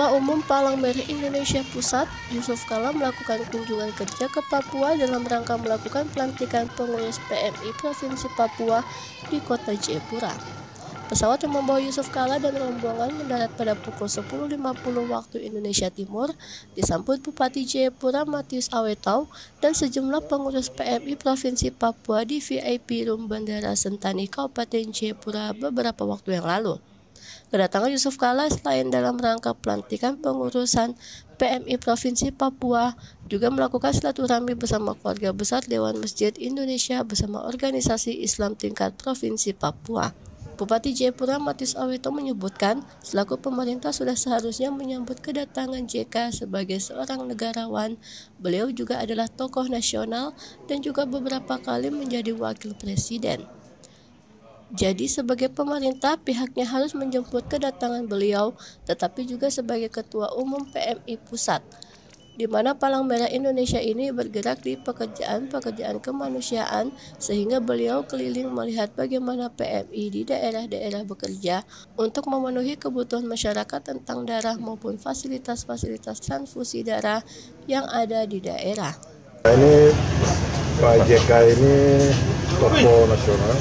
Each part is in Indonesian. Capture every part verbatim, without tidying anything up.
Ketua Umum Palang Merah Indonesia Pusat, Yusuf Kala melakukan kunjungan kerja ke Papua dalam rangka melakukan pelantikan pengurus P M I Provinsi Papua di kota Jayapura. Pesawat yang membawa Yusuf Kala dan rombongan mendarat pada pukul sepuluh lima puluh waktu Indonesia Timur, disambut Bupati Jayapura Matius Awetau dan sejumlah pengurus P M I Provinsi Papua di V I P Room Bandara Sentani Kabupaten Jayapura beberapa waktu yang lalu. Kedatangan Yusuf Kala selain dalam rangka pelantikan pengurusan P M I Provinsi Papua, juga melakukan silaturahmi bersama keluarga besar Dewan Masjid Indonesia bersama organisasi Islam tingkat Provinsi Papua. Bupati Jayapura Matius Awetau menyebutkan, selaku pemerintah sudah seharusnya menyambut kedatangan J K sebagai seorang negarawan. Beliau juga adalah tokoh nasional dan juga beberapa kali menjadi wakil presiden. Jadi sebagai pemerintah pihaknya harus menjemput kedatangan beliau, tetapi juga sebagai Ketua Umum P M I Pusat, di mana Palang Merah Indonesia ini bergerak di pekerjaan-pekerjaan kemanusiaan, sehingga beliau keliling melihat bagaimana P M I di daerah-daerah bekerja untuk memenuhi kebutuhan masyarakat tentang darah maupun fasilitas-fasilitas transfusi darah yang ada di daerah. Ini Pak J K ini tokoh nasional,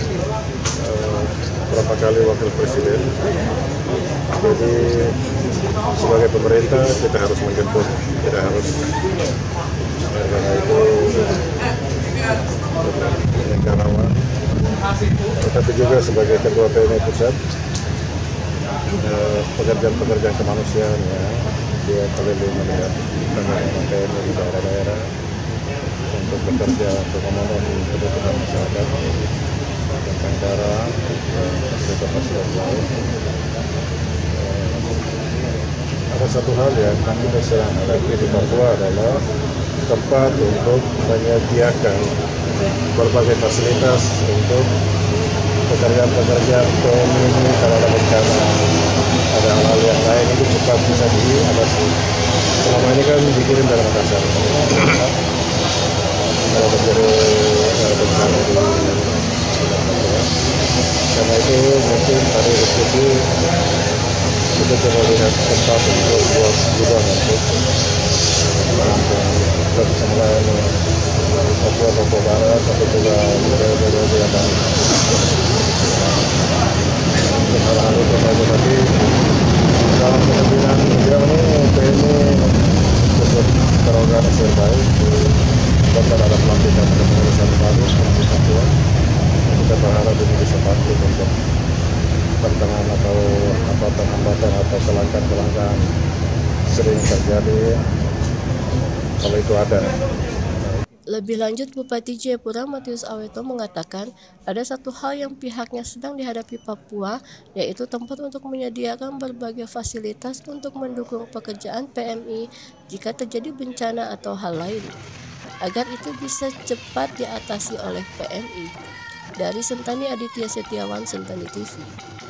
berapa kali wakil presiden, jadi sebagai pemerintah kita harus menjemput, kita harus, karena itu negarawan, tetapi juga sebagai Ketua P M I Pusat, pekerjaan-pekerjaan kemanusiaan ya, dia keliling melihat teman-teman P M I di daerah-daerah untuk bekerja untuk memenuhi kebutuhan masyarakat tentang darah, fasilitas-fasilitas lain. Ada satu hal yang kita sedang hadapi di Papua adalah tempat untuk menyediakan berbagai fasilitas untuk pekerjaan-pekerjaan P M I ini kalau ada bencana, ada hal-hal yang lain itu cepat bisa diatasi. Selama ini kan dikirim dari Makassar. Kalau terjadi bencana di karena itu mungkin tadi diskusi kita coba lihat tempat untuk buat gudang untuk kita bisa melayani Papua Papua Barat tapi juga daerah-daerah yang lain. Untuk hal-hal itu saja tadi dalam kemungkinan beliau ini P M I cukup terorganisasi yang baik. Bahkan ada pelantikan pengurusan baru di Papua. Kita berharap ini bisa bantu untuk tantangan atau apa hambatan atau kelangkaan-kelangkaan sering terjadi kalau itu ada. Lebih lanjut, Bupati Jayapura Matius Awetau mengatakan ada satu hal yang pihaknya sedang dihadapi Papua, yaitu tempat untuk menyediakan berbagai fasilitas untuk mendukung pekerjaan P M I jika terjadi bencana atau hal lain, agar itu bisa cepat diatasi oleh P M I. Dari Sentani Aditya Setiawan, Sentani T V.